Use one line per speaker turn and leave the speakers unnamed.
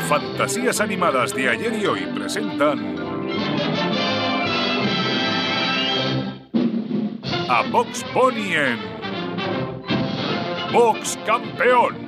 Fantasías animadas de ayer y hoy presentan a Box Bunny en Box Campeón.